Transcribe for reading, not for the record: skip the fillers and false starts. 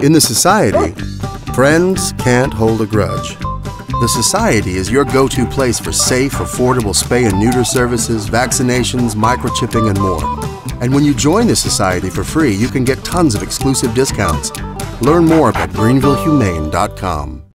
In the Society, friends can't hold a grudge. The Society is your go-to place for safe, affordable spay and neuter services, vaccinations, microchipping, and more. And when you join the Society for free, you can get tons of exclusive discounts. Learn more at greenvillehumane.com.